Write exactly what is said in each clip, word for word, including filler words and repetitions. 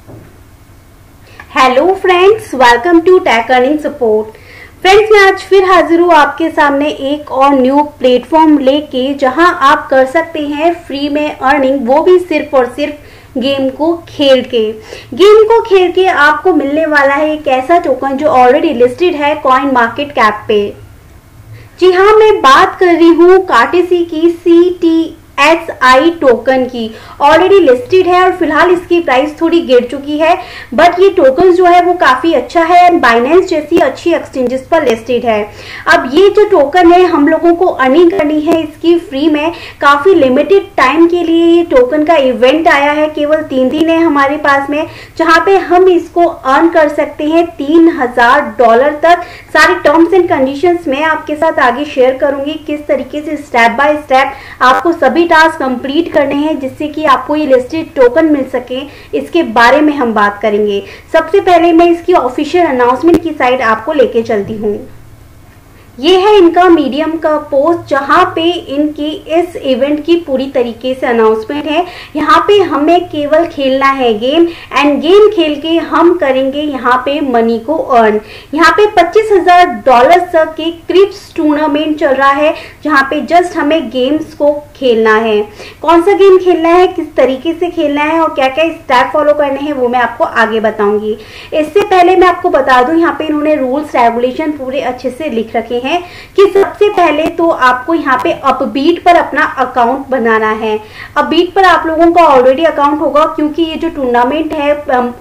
Hello friends, welcome to tech earning support. Friends, मैं आज फिर हाजिर हूँ आपके सामने एक और न्यू प्लेटफॉर्म लेके, जहां आप कर सकते हैं फ्री में अर्निंग, वो भी सिर्फ और सिर्फ गेम को खेल के। गेम को खेल के आपको मिलने वाला है एक ऐसा टोकन जो ऑलरेडी लिस्टेड है कॉइन मार्केट कैप पे। जी हाँ, मैं बात कर रही हूँ कार्टेसी की C T S I token की। ऑलरेडी लिस्टेड है और फिलहाल इसकी प्राइस थोड़ी गिर चुकी है, बट ये टोकन जो है वो काफी अच्छा है एंड बाइनेंस जैसी अच्छी एक्सचेंजेस पर लिस्टेड है। अब ये जो टोकन है हम लोगों को अर्निंग करनी है इसकी फ्री में। काफी लिमिटेड टाइम के लिए ये टोकन का इवेंट आया है, केवल तीन दिन है हमारे पास में, जहां पे हम इसको अर्न कर सकते हैं तीन हजार डॉलर तक। सारी टर्म्स एंड कंडीशंस मैं आपके साथ आगे शेयर करूंगी, किस तरीके से स्टेप बाय स्टेप आपको सभी टास्क कंप्लीट करने हैं जिससे कि आपको ये लिस्टेड टोकन मिल सके, इसके बारे में हम बात करेंगे। सबसे पहले मैं इसकी ऑफिशियल अनाउंसमेंट की साइड आपको लेके चलती हूँ। ये है इनका मीडियम का पोस्ट, जहां पे इनकी इस इवेंट की पूरी तरीके से अनाउंसमेंट है। यहाँ पे हमें केवल खेलना है गेम एंड गेम खेल के हम करेंगे यहाँ पे मनी को अर्न। यहाँ पे पच्चीस हजार डॉलर तक के क्रिप्स टूर्नामेंट चल रहा है, जहाँ पे जस्ट हमें गेम्स को खेलना है। कौन सा गेम खेलना है, किस तरीके से खेलना है और क्या क्या स्टेप फॉलो करने हैं वो मैं आपको आगे बताऊंगी। इससे पहले मैं आपको बता दूं, यहाँ पे इन्होंने रूल्स रेगुलेशन पूरे अच्छे से लिख रखे हैं कि सबसे पहले तो आपको यहाँ पे अपबीट पर अपना अकाउंट बनाना है। अपबीट पर आप लोगों का ऑलरेडी अकाउंट होगा, क्योंकि ये जो टूर्नामेंट है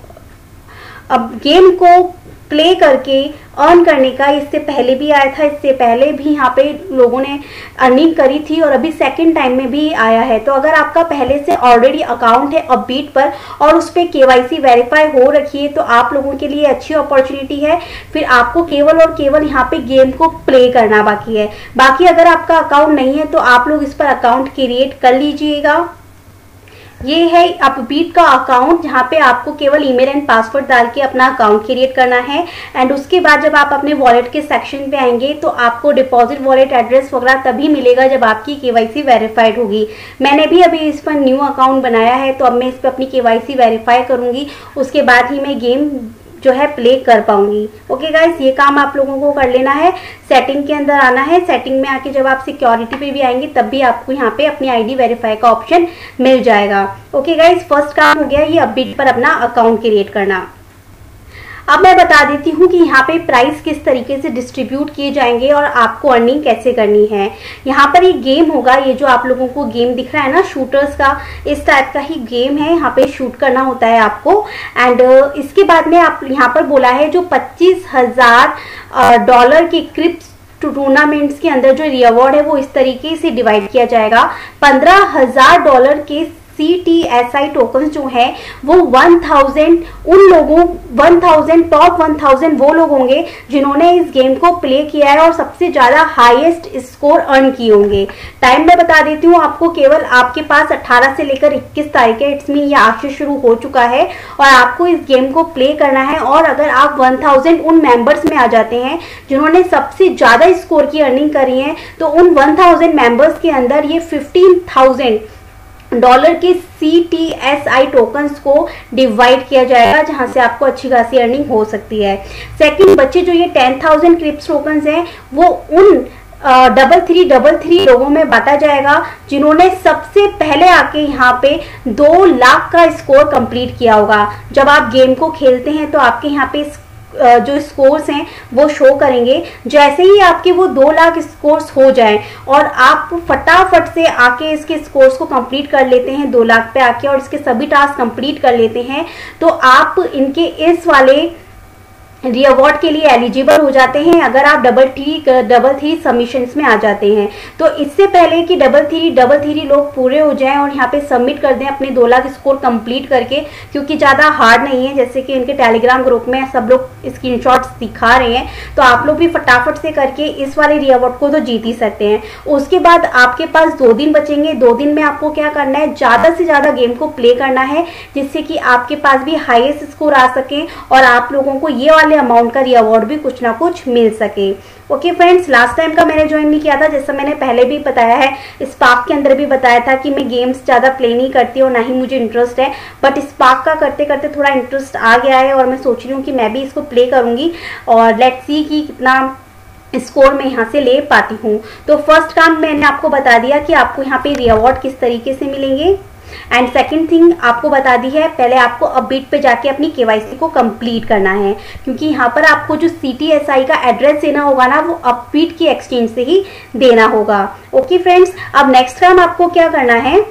अब गेम को प्ले करके अर्न करने का इससे पहले भी आया था, इससे पहले भी यहाँ पे लोगों ने अर्निंग करी थी और अभी सेकंड टाइम में भी आया है। तो अगर आपका पहले से ऑलरेडी अकाउंट है अपबीट पर और उस पर केवाईसी वेरीफाई हो रखी है तो आप लोगों के लिए अच्छी अपॉर्चुनिटी है। फिर आपको केवल और केवल यहाँ पे गेम को प्ले करना बाकी है। बाकी अगर आपका अकाउंट नहीं है तो आप लोग इस पर अकाउंट क्रिएट कर लीजिएगा। ये है अपबीट का अकाउंट, जहाँ पे आपको केवल ईमेल एंड पासवर्ड डाल के अपना अकाउंट क्रिएट करना है एंड उसके बाद जब आप अपने वॉलेट के सेक्शन पे आएंगे तो आपको डिपॉजिट वॉलेट एड्रेस वगैरह तभी मिलेगा जब आपकी केवाईसी वेरीफाइड होगी। मैंने भी अभी इस पर न्यू अकाउंट बनाया है, तो अब मैं इस पर अपनी केवाईसी वेरीफाई करूंगी, उसके बाद ही मैं गेम जो है प्ले कर पाऊंगी। ओके गाइस, ये काम आप लोगों को कर लेना है। सेटिंग के अंदर आना है, सेटिंग में आके जब आप सिक्योरिटी पे भी आएंगे तब भी आपको यहाँ पे अपनी आईडी वेरीफाई का ऑप्शन मिल जाएगा। ओके गाइस, फर्स्ट काम हो गया ये अपबीट पर अपना अकाउंट क्रिएट करना। अब मैं बता देती हूँ कि यहाँ पे प्राइस किस तरीके से डिस्ट्रीब्यूट किए जाएंगे और आपको अर्निंग कैसे करनी है। यहाँ पर एक गेम होगा, ये जो आप लोगों को गेम दिख रहा है ना शूटर्स का, इस टाइप का ही गेम है। यहाँ पे शूट करना होता है आपको एंड इसके बाद में आप यहाँ पर बोला है जो पच्चीस हजार डॉलर के क्रिप्स टूर्नामेंट्स के अंदर जो रिवॉर्ड है वो इस तरीके से डिवाइड किया जाएगा। पंद्रह हजार डॉलर के C T S I token जो है वो वन थाउजेंड उन लोगों one thousand top one thousand वो लोग होंगे जिन्होंने इस गेम को प्ले किया है और सबसे ज्यादा हाईएस्ट स्कोर अर्न किए होंगे। टाइम मैं बता देती हूँ आपको, केवल आपके पास अठारह से लेकर इक्कीस तारीख है, इट्स मीन ये आज से शुरू हो चुका है और आपको इस गेम को प्ले करना है। और अगर आप वन थाउजेंड उन मेंबर्स में आ जाते हैं जिन्होंने सबसे ज्यादा स्कोर की अर्निंग करी है, तो उन वन थाउजेंड मेंबर्स के अंदर ये फिफ्टीन थाउजेंड डॉलर के C T S I tokens को डिवाइड किया जाएगा, जहां से आपको अच्छी खासी अर्निंग हो सकती है। सेकंड, बच्चे जो ये टेन थाउजेंड क्रिप्स टोकन्स हैं वो उन डबल थ्री डबल थ्री लोगों में बांटा जाएगा जिन्होंने सबसे पहले आके यहाँ पे दो लाख का स्कोर कंप्लीट किया होगा। जब आप गेम को खेलते हैं तो आपके यहाँ पे जो स्कोर्स हैं वो शो करेंगे। जैसे ही आपके वो दो लाख स्कोर्स हो जाएं और आप फटाफट से आके इसके स्कोर्स को कंप्लीट कर लेते हैं दो लाख पे आके और इसके सभी टास्क कंप्लीट कर लेते हैं, तो आप इनके इस वाले रिवॉर्ड के लिए एलिजिबल हो जाते हैं अगर आप double three double three submissions में आ जाते हैं। तो इससे पहले कि डबल थ्री डबल थ्री लोग पूरे हो जाएं और यहाँ पे सबमिट कर दें अपने दो लाख स्कोर कंप्लीट करके, क्योंकि ज़्यादा हार्ड नहीं है, जैसे कि इनके टेलीग्राम ग्रुप में सब लोग स्क्रीनशॉट्स दिखा रहे हैं, तो आप लोग भी फटाफट से करके इस वाले रिवॉर्ड को तो जीत ही सकते हैं। उसके बाद आपके पास दो दिन बचेंगे। दो दिन में आपको क्या करना है, ज़्यादा से ज़्यादा गेम को प्ले करना है जिससे कि आपके पास भी हाईएस्ट स्कोर आ सके और आप लोगों को ये वाली वाले अमाउंट का रिवॉर्ड भी कुछ ना कुछ मिल सके। ओके फ्रेंड्स, लास्ट टाइम का मैंने ज्वाइन नहीं किया था, जैसा मैंने पहले भी बताया है, स्पार्क के अंदर भी बताया था कि मैं गेम्स ज़्यादा प्ले नहीं करती और ना ही मुझे इंटरेस्ट है, बट स्पार्क का करते करते थोड़ा इंटरेस्ट आ गया है और मैं सोच रही हूँ कि मैं भी इसको प्ले करूँगी और लेट्स सी कि कितना स्कोर मैं यहाँ से ले पाती हूँ। तो फर्स्ट काम मैंने आपको बता दिया कि आपको यहाँ पे रिवॉर्ड किस तरीके से मिलेंगे, एंड सेकंड थिंग आपको बता दी है, पहले आपको अपबीट पे जाके अपनी केवाईसी को कंप्लीट करना है, क्योंकि यहाँ पर आपको जो सीटीएसआई का एड्रेस देना होगा ना, वो अपबीट की एक्सचेंज से ही देना होगा। ओके फ्रेंड्स, अब नेक्स्ट काम आपको क्या करना है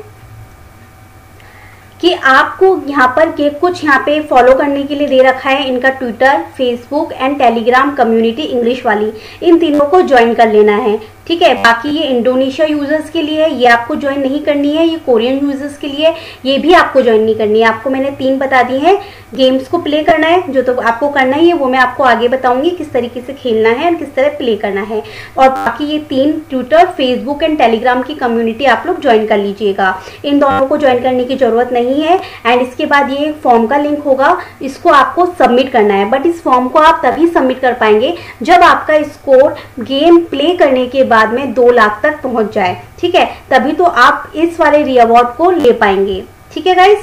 कि आपको यहाँ पर के कुछ यहाँ पे फॉलो करने के लिए दे रखा है इनका Twitter, Facebook and Telegram community English वाली, इन तीनों को ज्वाइन कर लेना है। ठीक है, बाकी ये इंडोनेशिया यूजर्स के लिए है, ये आपको ज्वाइन नहीं करनी है। ये कोरियन यूजर्स के लिए, ये भी आपको ज्वाइन नहीं करनी है। आपको मैंने तीन बता दी हैं। गेम्स को प्ले करना है, जो तो आपको करना ही है वो मैं आपको आगे बताऊंगी किस तरीके से खेलना है और किस तरह प्ले करना है। और बाकी ये तीन ट्विटर, फेसबुक एंड टेलीग्राम की कम्युनिटी आप लोग ज्वाइन कर लीजिएगा। इन दोनों को ज्वाइन करने की जरूरत नहीं है। एंड इसके बाद ये फॉर्म का लिंक होगा, इसको आपको सबमिट करना है, बट इस फॉर्म को आप तभी सबमिट कर पाएंगे जब आपका स्कोर गेम प्ले करने के बाद में दो लाख तक पहुंच जाए। ठीक है, तभी तो आप इस वाले रिवॉर्ड को ले पाएंगे। ठीक है गाइस,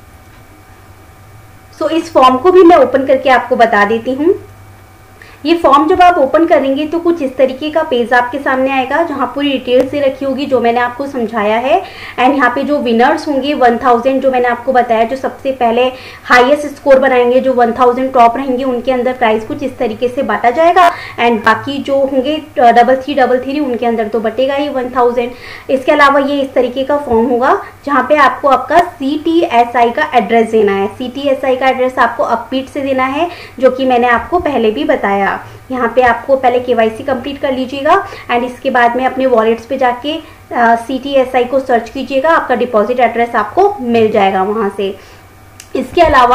सो इस फॉर्म को भी मैं ओपन करके आपको बता देती हूँ। ये फॉर्म जब आप ओपन करेंगे तो कुछ इस तरीके का पेज आपके सामने आएगा, जहां पूरी डिटेल्स से रखी होगी जो मैंने आपको समझाया है। एंड यहाँ पे जो विनर्स होंगे वन थाउजेंड, जो मैंने आपको बताया, जो सबसे पहले हाईएस्ट स्कोर बनाएंगे, जो वन थाउजेंड टॉप रहेंगे, उनके अंदर प्राइस कुछ इस तरीके से बांटा जाएगा। एंड बाकी जो होंगे डबल थ्री डबल थ्री उनके अंदर तो बटेगा ही वन थाउजेंड। इसके अलावा ये इस तरीके का फॉर्म होगा जहाँ पे आपको आपका सी टी एस आई का एड्रेस देना है। सी टी एस आई का एड्रेस आपको अपबीट से देना है, जो कि मैंने आपको पहले भी बताया। यहाँ पे आपको पहले केवाईसी कंप्लीट कर लीजिएगा एंड इसके बाद में अपने वॉलेट्स पे जाके सी टी एस आई को सर्च कीजिएगा, आपका डिपॉजिट एड्रेस आपको मिल जाएगा वहां से। इसके अलावा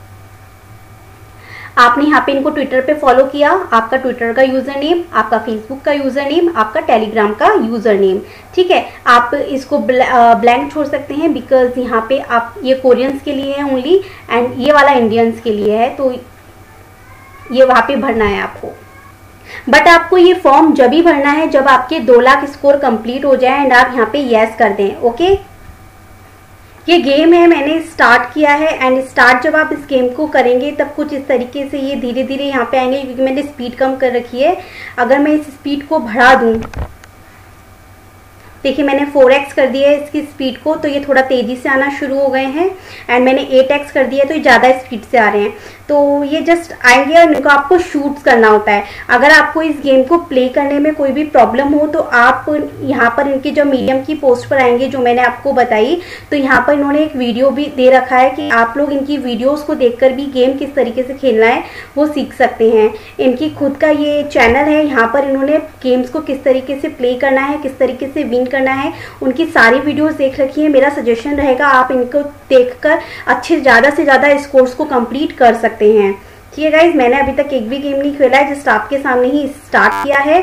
आपने यहाँ पे इनको ट्विटर पे फॉलो किया, आपका ट्विटर का यूजर नेम, आपका फेसबुक का यूजर नेम, आपका टेलीग्राम का यूजर नेम। ठीक है, आप इसको ब्लैंक छोड़ सकते हैं, बिकॉज यहाँ पे आप ये कोरियंस के लिए है ओनली एंड ये वाला इंडियंस के लिए है, तो ये वहां पे भरना है आपको। बट आपको ये फॉर्म जब ही भरना है जब आपके दो लाख स्कोर कंप्लीट हो जाए एंड आप यहाँ पे यस कर दें। ओके, ये गेम है, मैंने स्टार्ट किया है एंड स्टार्ट जब आप इस गेम को करेंगे तब कुछ इस तरीके से ये धीरे धीरे यहाँ पे आएंगे, क्योंकि मैंने स्पीड कम कर रखी है। अगर मैं इस स्पीड को बढ़ा दूं, देखिए मैंने फोर एक्स कर दिया है इसकी स्पीड को, तो ये थोड़ा तेजी से आना शुरू हो गए हैं। एंड मैंने एट एक्स कर दिया है, तो ये ज़्यादा स्पीड से आ रहे हैं। तो ये जस्ट आएंगे और इनको आपको शूट्स करना होता है। अगर आपको इस गेम को प्ले करने में कोई भी प्रॉब्लम हो तो आप यहाँ पर इनकी जो मीडियम की पोस्ट पर आएंगे, जो मैंने आपको बताई, तो यहाँ पर इन्होंने एक वीडियो भी दे रखा है कि आप लोग इनकी वीडियोस को देखकर भी गेम किस तरीके से खेलना है वो सीख सकते हैं। इनकी खुद का ये चैनल है, यहाँ पर इन्होंने गेम्स को किस तरीके से प्ले करना है, किस तरीके से विन करना है, उनकी सारी वीडियोस देख रखी है। मेरा सजेशन रहेगा आप इनको देखकर अच्छे ज़्यादा से ज़्यादा स्कोर्स को कंप्लीट कर सकते हैं। ठीक है गाइज, मैंने अभी तक एक भी गेम नहीं खेला है, जस्ट आपके सामने ही स्टार्ट किया है।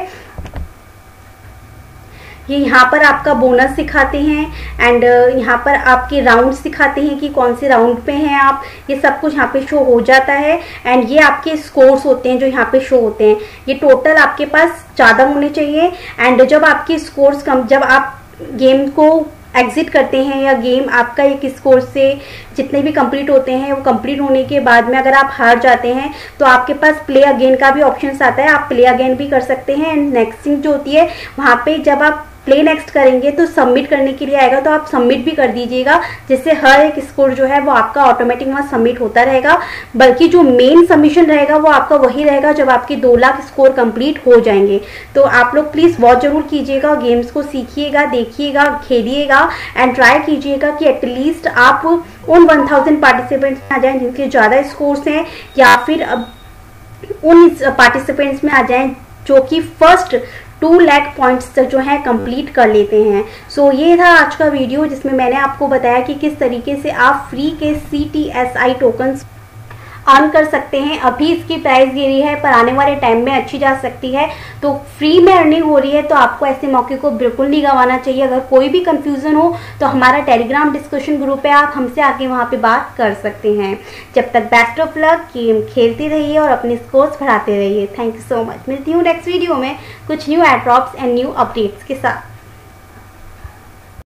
ये यहाँ पर आपका बोनस सिखाते हैं एंड यहाँ पर आपके राउंड सिखाते हैं कि कौन से राउंड पे हैं आप, ये सब कुछ यहाँ पे शो हो जाता है। एंड ये आपके स्कोर्स होते हैं जो यहाँ पे शो होते हैं। ये टोटल आपके पास ज़्यादा होने चाहिए एंड जब आपके स्कोर्स कम, जब आप गेम को एग्जिट करते हैं या गेम आपका एक स्कोर से जितने भी कंप्लीट होते हैं, वो कंप्लीट होने के बाद में अगर आप हार जाते हैं तो आपके पास प्ले अगेन का भी ऑप्शन आता है, आप प्ले अगेन भी कर सकते हैं। एंड नेक्स्ट थिंग जो होती है वहाँ पे जब आप प्ले नेक्स्ट करेंगे तो सबमिट करने के लिए आएगा, तो आप सबमिट भी कर दीजिएगा, जिससे हर एक स्कोर जो है वो आपका ऑटोमेटिक वहाँ सबमिट होता रहेगा। बल्कि जो मेन सबमिशन रहेगा वो आपका वही रहेगा जब आपके दो लाख स्कोर कंप्लीट हो जाएंगे। तो आप लोग प्लीज़ वॉच जरूर कीजिएगा, गेम्स को सीखिएगा, देखिएगा, खेलिएगा एंड ट्राई कीजिएगा कि एटलीस्ट आप उन वन थाउजेंड पार्टिसिपेंट्स में आ जाएं जिनके ज़्यादा स्कोर्स हैं, या फिर अब उन पार्टिसिपेंट्स में आ जाएं जो कि फर्स्ट टू लाख पॉइंट्स तक जो है कंप्लीट कर लेते हैं। सो so, ये था आज का वीडियो जिसमें मैंने आपको बताया कि किस तरीके से आप फ्री के C T S I tokens earn कर सकते हैं। अभी इसकी प्राइस गिरी है पर आने वाले टाइम में अच्छी जा सकती है। तो फ्री में अर्निंग हो रही है तो आपको ऐसे मौके को बिल्कुल नहीं गंवाना चाहिए। अगर कोई भी कंफ्यूजन हो तो हमारा टेलीग्राम डिस्कशन ग्रुप है, आप हमसे आके वहाँ पे बात कर सकते हैं। जब तक बेस्ट ऑफ लक, गेम खेलते रहिए और अपने स्कोर्स बढ़ाते रहिए। Thank you so much. मिलती हूँ नेक्स्ट वीडियो में कुछ new airdrops and new updates के साथ।